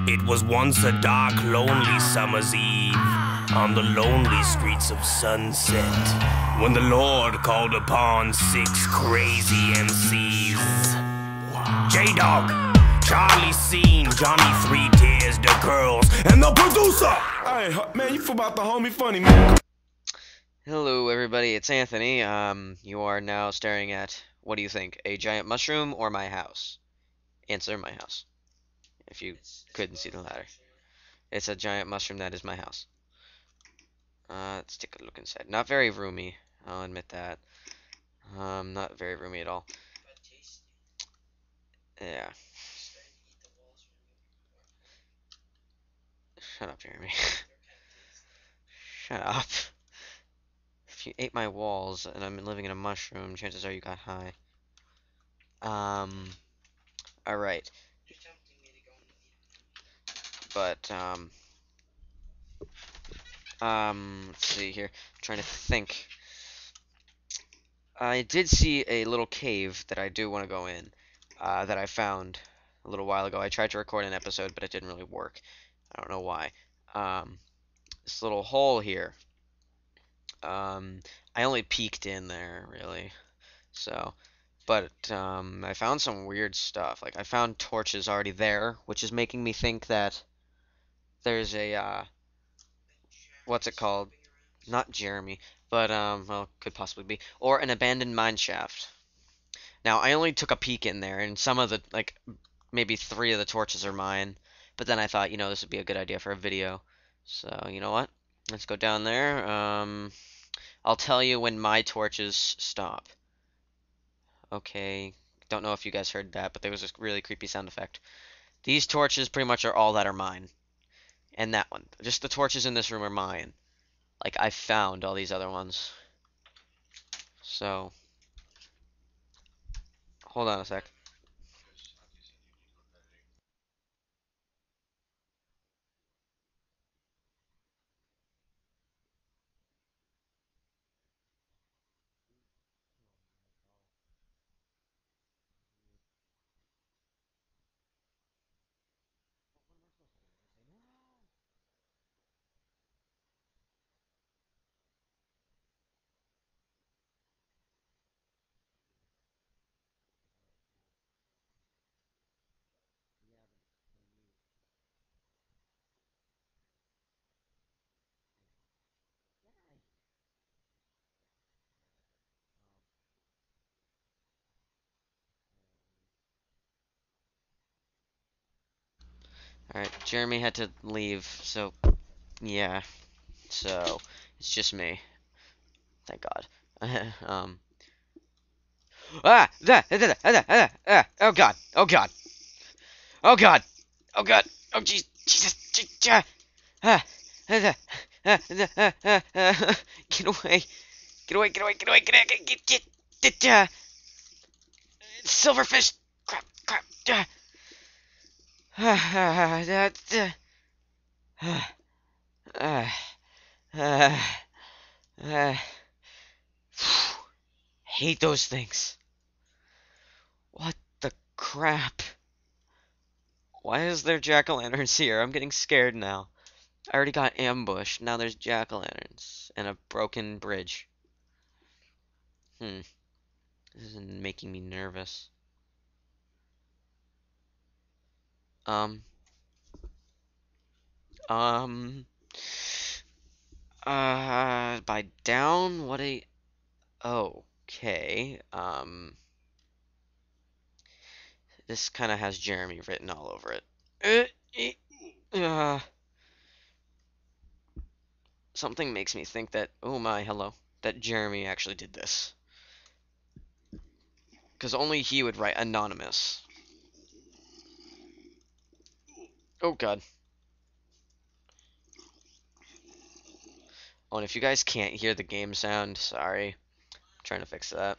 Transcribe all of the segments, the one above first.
It was once a dark, lonely summer's eve on the lonely streets of Sunset when the Lord called upon 6 crazy MCs. J-Dog, Charlie Scene, Johnny 3 Tears, the girls, and the producer! Hey, man, you about the homie funny, man. Hello everybody, it's Anthony. You are now staring at, what do you think, a giant mushroom or my house? Answer, my house. If you couldn't see the latter. It's a giant mushroom that is my house. Let's take a look inside. Not very roomy, I'll admit that. Not very roomy at all. Yeah. Shut up, Jeremy. Shut up. If you ate my walls and I'm living in a mushroom, chances are you got high. Alright. But, let's see here. I'm trying to think. I did see a little cave that I do want to go in, that I found a little while ago. I tried to record an episode, but it didn't really work. I don't know why. This little hole here. I only peeked in there, really. So, but, I found some weird stuff. Like, I found torches already there, which is making me think that there's a, what's it called? Not Jeremy, but, well, could possibly be. Or an abandoned mine shaft. Now, I only took a peek in there, and some of the, like, maybe 3 of the torches are mine. But then I thought, you know, this would be a good idea for a video. So, you know what? Let's go down there. I'll tell you when my torches stop. Okay. Don't know if you guys heard that, but there was a really creepy sound effect. These torches pretty much are all that are mine. And that one. Just the torches in this room are mine. Like, I found all these other ones. So, hold on a sec. Alright, Jeremy had to leave, so, yeah. So, it's just me. Thank God. Oh God, oh God. Oh God, oh God, oh jeez, Jesus, get away, get away, get away, get away, get, silverfish, crap, hate those things. What the crap? Why is there jack-o'-lanterns here? I'm getting scared now. I already got ambushed. Now there's jack-o'-lanterns and a broken bridge. This is making me nervous. By down, what a... Okay, this kind of has Jeremy written all over it. Something makes me think that, oh my, hello, that Jeremy actually did this. Because only he would write Anonymous. Oh God. Oh, and if you guys can't hear the game sound, sorry. I'm trying to fix that.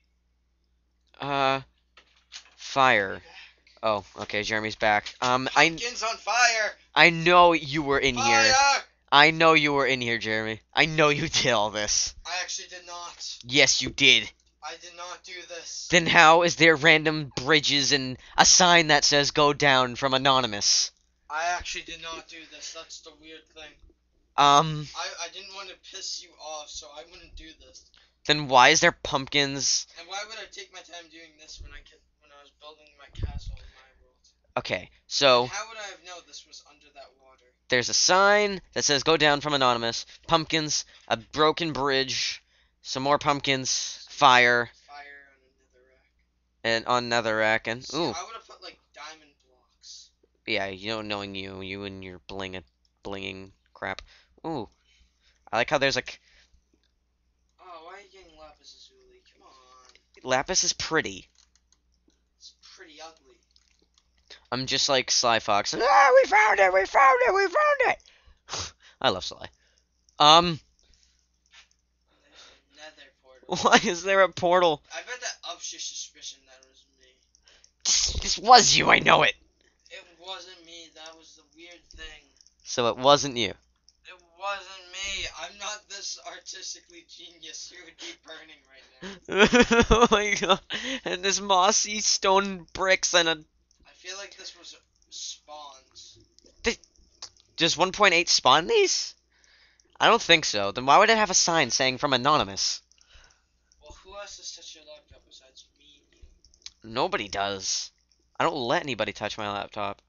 Fire. Oh, okay, Jeremy's back. Pumpkin's on fire! I know you were in Fire! here. I know you were in here, Jeremy. I know you did all this. I actually did not. Yes, you did. I did not do this. Then how is there random bridges and a sign that says go down from Anonymous? I actually did not do this. That's the weird thing. Um, I didn't want to piss you off, so I wouldn't do this. then why is there pumpkins? And why would I take my time doing this when I was building my castle in my world? Okay, so And how would I have known this was under that water? there's a sign that says "Go down from Anonymous." Pumpkins, a broken bridge, some more pumpkins, fire, Fire on another rack. and on netherrack, and See, ooh, I would have put like diamond blocks. yeah, knowing you and your blinging crap. Ooh, I like how there's like Oh, why are you getting lapis lazuli? Come on. lapis is pretty. It's pretty ugly. I'm just like Sly Fox. Ah, we found it! We found it! We found it! I love Sly. And there's a nether portal. Why is there a portal? I bet that ups your suspicion that it was me. This was you, I know it. It wasn't me. That was the weird thing. So it wasn't you. It wasn't me. I'm not this artistically genius. You would be burning right now. Oh my god. And this mossy stone bricks and a. I feel like this was spawns. Does 1.8 spawn these? I don't think so. Then why would it have a sign saying from Anonymous? Well, who else has touched your laptop besides me and you? Nobody does. I don't let anybody touch my laptop.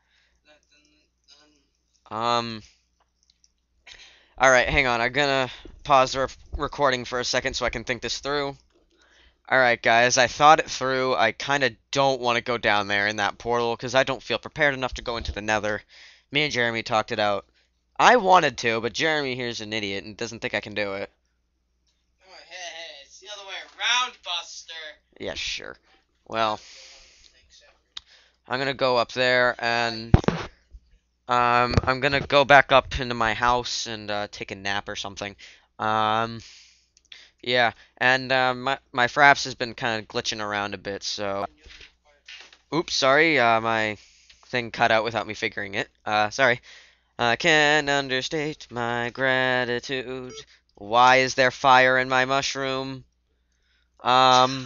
Then Alright, hang on. I'm gonna pause the recording for a second so I can think this through. Alright, guys, I thought it through. I kind of don't want to go down there in that portal because I don't feel prepared enough to go into the nether. Me and Jeremy talked it out. I wanted to, but Jeremy here's an idiot and doesn't think I can do it. oh, hey, it's the other way around, Buster. Yeah, sure. Well, I'm gonna go up there and I'm gonna go back up into my house and take a nap or something. Yeah, and my fraps has been kind of glitching around a bit, so oops, sorry, my thing cut out without me figuring it. Sorry. I can't understate my gratitude. Why is there fire in my mushroom? Um,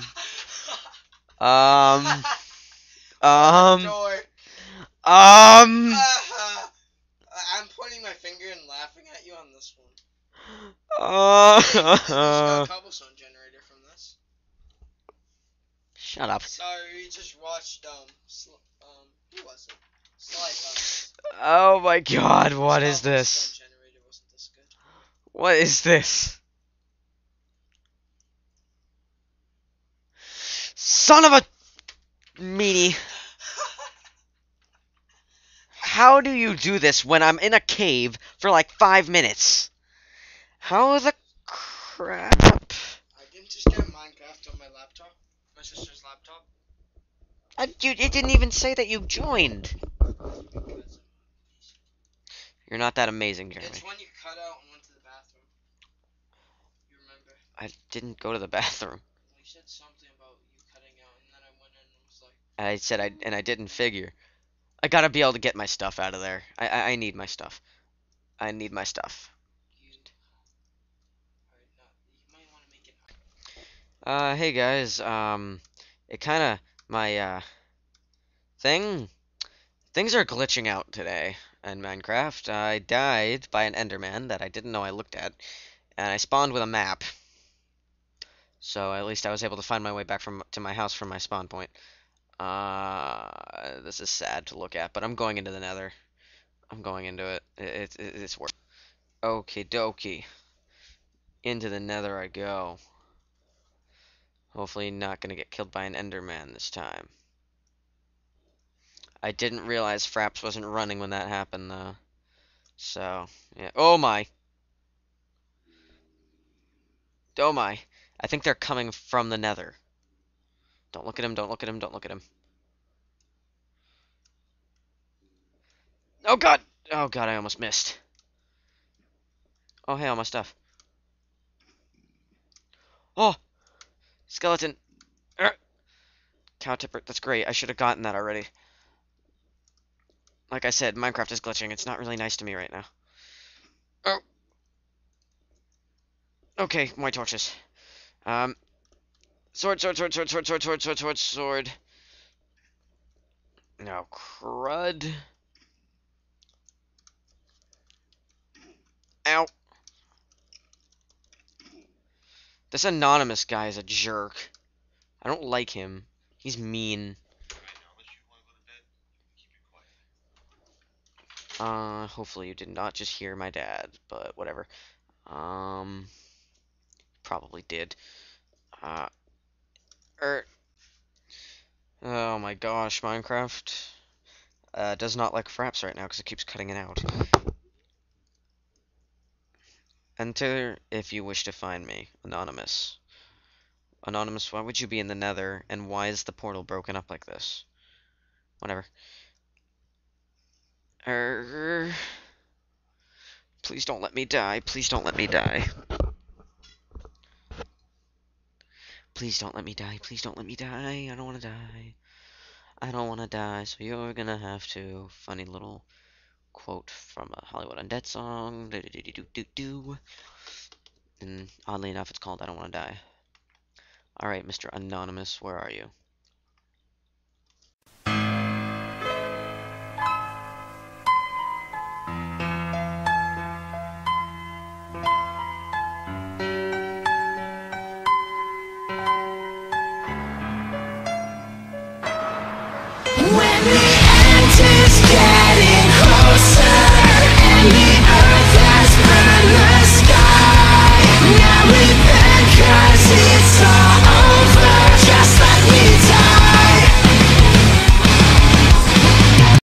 um, um, Door. um, I'm pointing my finger and laughing at you on this one. uh, I just got a cobblestone generator from this. Shut up. Sorry, we just watched who was it? Sly Fox. Oh my god, what is Cobblestone this? generator wasn't this good. What is this? Son of a meanie. How do you do this when I'm in a cave for like 5 minutes? How the crap? I didn't just get Minecraft on my laptop. My sister's laptop. It didn't even say that you joined. Because You're not that amazing, Jeremy. it's when you cut out and went to the bathroom. You remember? I didn't go to the bathroom. Well, you said something about you cutting out, and then I went in and was like, I didn't figure. I gotta be able to get my stuff out of there. I need my stuff. I need my stuff. alright, no, you might want to make it. Hey guys, it kinda, my, things are glitching out today in Minecraft. I died by an Enderman that I didn't know I looked at, and I spawned with a map. So at least I was able to find my way back to my house from my spawn point. This is sad to look at, but I'm going into the nether. I'm going into it. It's worth. Okie dokie. Into the nether I go. Hopefully not gonna get killed by an Enderman this time. I didn't realize Fraps wasn't running when that happened though. So, yeah. Oh my! Oh my! I think they're coming from the nether. Don't look at him, don't look at him, don't look at him. Oh god! Oh god, I almost missed. Oh hey, all my stuff. Oh! Skeleton! Cow tipper, that's great. I should have gotten that already. Like I said, Minecraft is glitching. It's not really nice to me right now. Oh! Okay, more torches. Sword, sword, sword, sword, sword, sword, sword, sword, sword, sword. No, crud. Ow. This Anonymous guy is a jerk. I don't like him. He's mean. Hopefully you did not just hear my dad, but whatever. Probably did. Er. Oh my gosh, Minecraft does not like fraps right now because it keeps cutting it out. Enter if you wish to find me, Anonymous. Anonymous, why would you be in the Nether, and why is the portal broken up like this? Whatever. Please don't let me die. Please don't let me die. Please don't let me die. Please don't let me die. I don't want to die. I don't want to die, so you're gonna have to. Funny little quote from a Hollywood Undead song. Do-do-do-do-do-do. And oddly enough, it's called I Don't Want to Die. Alright, Mr. Anonymous, where are you? When the end is getting closer and